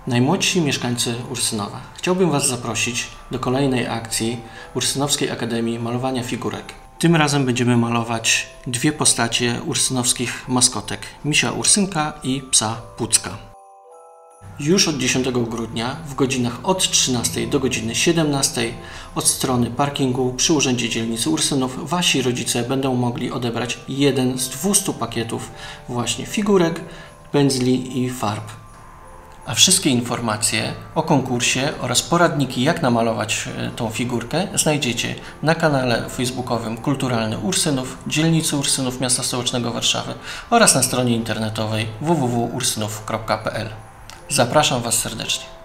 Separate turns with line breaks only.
Najmłodsi mieszkańcy Ursynowa, chciałbym Was zaprosić do kolejnej akcji Ursynowskiej Akademii Malowania Figurek. Tym razem będziemy malować dwie postacie ursynowskich maskotek, misia Ursynka i psa Pucka. Już od 10 grudnia w godzinach od 13 do godziny 17 od strony parkingu przy Urzędzie Dzielnicy Ursynów Wasi rodzice będą mogli odebrać jeden z 200 pakietów właśnie figurek, pędzli i farb. A wszystkie informacje o konkursie oraz poradniki, jak namalować tą figurkę, znajdziecie na kanale facebookowym Kulturalny Ursynów, Dzielnicy Ursynów Miasta Stołecznego Warszawy oraz na stronie internetowej www.ursynów.pl. Zapraszam Was serdecznie.